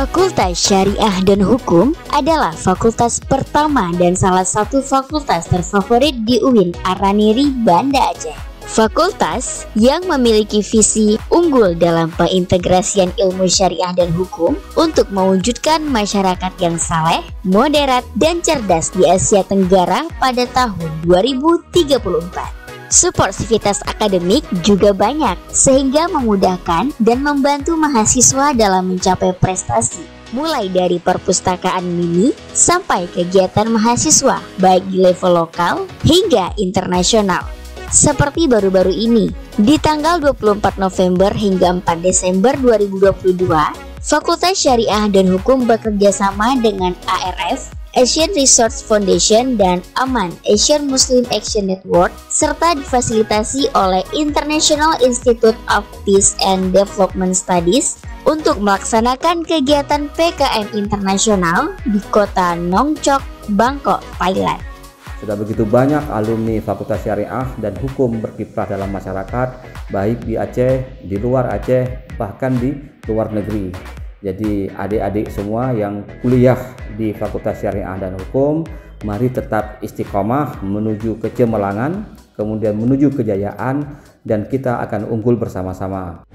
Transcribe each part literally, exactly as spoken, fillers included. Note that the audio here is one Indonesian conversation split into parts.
Fakultas Syariah dan Hukum adalah fakultas pertama dan salah satu fakultas terfavorit di U I N Araniri, Banda Aceh. Fakultas yang memiliki visi unggul dalam pengintegrasian ilmu syariah dan hukum untuk mewujudkan masyarakat yang saleh, moderat, dan cerdas di Asia Tenggara pada tahun dua ribu tiga puluh empat. Suporsivitas akademik juga banyak sehingga memudahkan dan membantu mahasiswa dalam mencapai prestasi, mulai dari perpustakaan mini sampai kegiatan mahasiswa baik di level lokal hingga internasional. Seperti baru-baru ini, di tanggal dua puluh empat November hingga empat Desember dua ribu dua puluh dua, Fakultas Syariah dan Hukum bekerja sama dengan A R F, Asian Research Foundation, dan Aman, Asian Muslim Action Network, serta difasilitasi oleh International Institute of Peace and Development Studies untuk melaksanakan kegiatan P K M internasional di kota Nong Chok, Bangkok, Thailand. Sudah begitu banyak alumni Fakultas Syariah dan Hukum berkiprah dalam masyarakat, baik di Aceh, di luar Aceh, bahkan di luar negeri. Jadi adik-adik semua yang kuliah di Fakultas Syariah dan Hukum, mari tetap istiqomah menuju kecemerlangan, kemudian menuju kejayaan, dan kita akan unggul bersama-sama.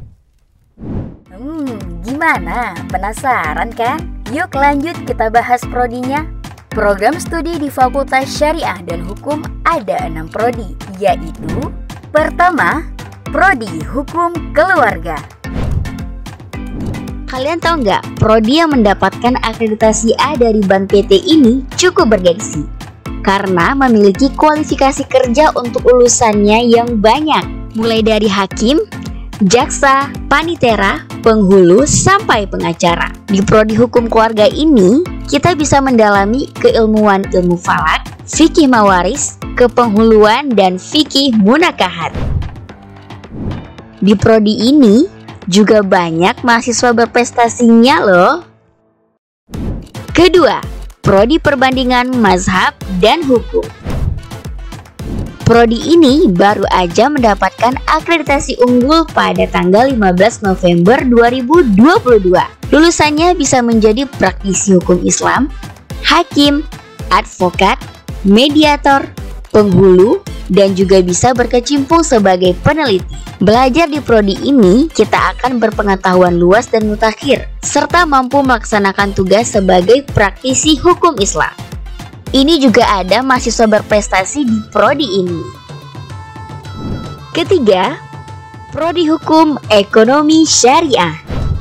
Hmm, gimana? Penasaran kan? Yuk lanjut kita bahas prodinya. Program studi di Fakultas Syariah dan Hukum ada enam prodi, yaitu: pertama, Prodi Hukum Keluarga. Kalian tahu nggak, prodi yang mendapatkan akreditasi A dari Ban P T ini cukup bergengsi karena memiliki kualifikasi kerja untuk lulusannya yang banyak, mulai dari hakim, jaksa, panitera, penghulu, sampai pengacara. Di Prodi Hukum Keluarga ini, kita bisa mendalami keilmuan ilmu falak, fikih mawaris, kepenghuluan, dan fikih munakahat. Di prodi ini juga banyak mahasiswa berprestasinya loh. Kedua, Prodi Perbandingan Mazhab dan Hukum. Prodi ini baru aja mendapatkan akreditasi unggul pada tanggal lima belas November dua ribu dua puluh dua. Lulusannya bisa menjadi praktisi hukum Islam, hakim, advokat, mediator, penghulu, dan juga bisa berkecimpung sebagai peneliti. Belajar di prodi ini, kita akan berpengetahuan luas dan mutakhir, serta mampu melaksanakan tugas sebagai praktisi hukum Islam. Ini juga ada mahasiswa berprestasi di prodi ini. Ketiga, Prodi Hukum Ekonomi Syariah.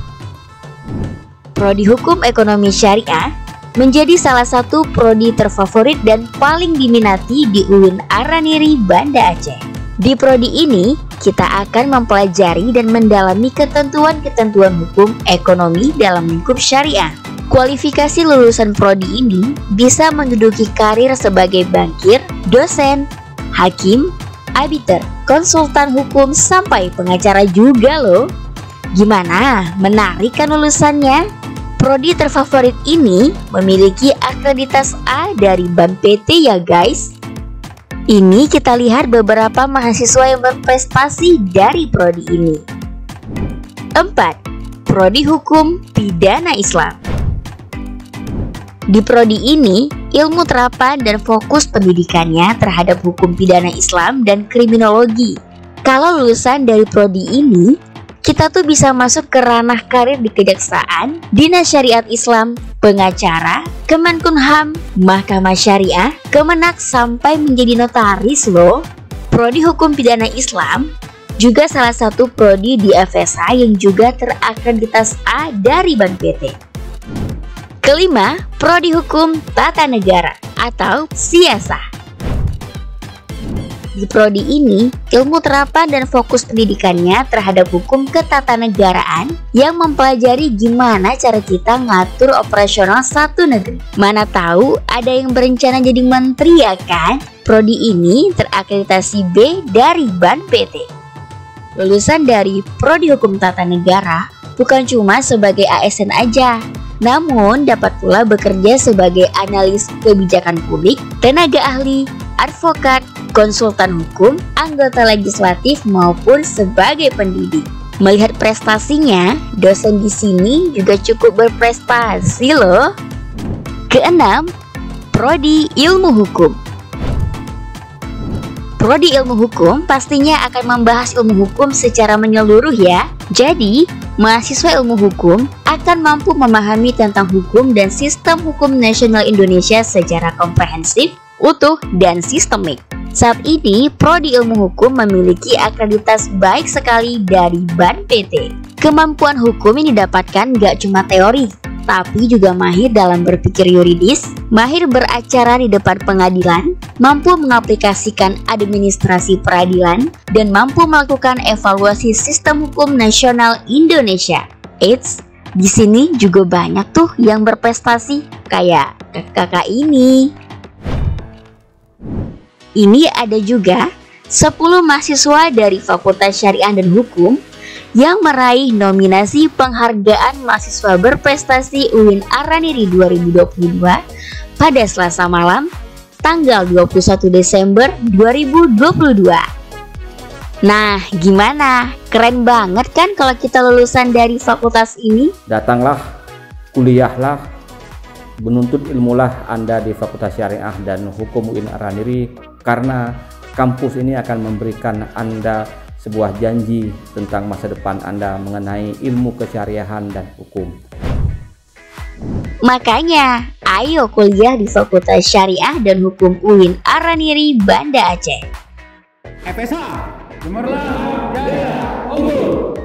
Prodi Hukum Ekonomi Syariah menjadi salah satu prodi terfavorit dan paling diminati di U I N Araniri, Banda Aceh. Di prodi ini, kita akan mempelajari dan mendalami ketentuan-ketentuan hukum ekonomi dalam lingkup syariah. Kualifikasi lulusan prodi ini bisa menduduki karir sebagai bankir, dosen, hakim, arbiter, konsultan hukum, sampai pengacara juga loh. Gimana? Menarik kan lulusannya? Prodi terfavorit ini memiliki akreditas A dari Ban P T ya guys. Ini kita lihat beberapa mahasiswa yang berprestasi dari prodi ini. Empat, Prodi Hukum Pidana Islam. Di prodi ini, ilmu terapan dan fokus pendidikannya terhadap hukum pidana Islam dan kriminologi. Kalau lulusan dari prodi ini, kita tuh bisa masuk ke ranah karir di kejaksaan, dinas syariat Islam, pengacara, Kemenkumham, Mahkamah Syariah, Kemenak, sampai menjadi notaris loh. Prodi Hukum Pidana Islam juga salah satu prodi di F S A yang juga terakreditas A dari Ban P T. Kelima, Prodi Hukum Tata Negara atau Siasah. Di prodi ini, ilmu terapan dan fokus pendidikannya terhadap hukum ketatanegaraan yang mempelajari gimana cara kita ngatur operasional satu negeri. Mana tahu ada yang berencana jadi menteri ya kan? Prodi ini terakreditasi B dari Ban P T. Lulusan dari Prodi Hukum Tata Negara bukan cuma sebagai A S N aja, namun dapat pula bekerja sebagai analis kebijakan publik, tenaga ahli, advokat, konsultan hukum, anggota legislatif, maupun sebagai pendidik. Melihat prestasinya, dosen di sini juga cukup berprestasi loh. Keenam, Prodi Ilmu Hukum. Prodi Ilmu Hukum pastinya akan membahas ilmu hukum secara menyeluruh ya. Jadi, mahasiswa ilmu hukum akan mampu memahami tentang hukum dan sistem hukum nasional Indonesia secara komprehensif, utuh, dan sistemik. Saat ini, Prodi Ilmu Hukum memiliki akreditas baik sekali dari B A N P T. Kemampuan hukum yang didapatkan gak cuma teori, tapi juga mahir dalam berpikir yuridis, mahir beracara di depan pengadilan, mampu mengaplikasikan administrasi peradilan, dan mampu melakukan evaluasi sistem hukum nasional Indonesia. Eits, di sini juga banyak tuh yang berprestasi, kayak kakak ini. Ini ada juga sepuluh mahasiswa dari Fakultas Syariah dan Hukum yang meraih nominasi penghargaan mahasiswa berprestasi U I N Araniri dua ribu dua puluh dua pada Selasa malam tanggal dua puluh satu Desember dua ribu dua puluh dua. Nah, gimana? Keren banget kan kalau kita lulusan dari fakultas ini? Datanglah, kuliahlah, menuntut ilmulah Anda di Fakultas Syariah dan Hukum U I N Araniri, karena kampus ini akan memberikan Anda sebuah janji tentang masa depan Anda mengenai ilmu kesyariahan dan hukum. Makanya, ayo kuliah di Fakultas Syariah dan Hukum U I N Araniri Banda Aceh. F S A, gemerlap jaya unggul.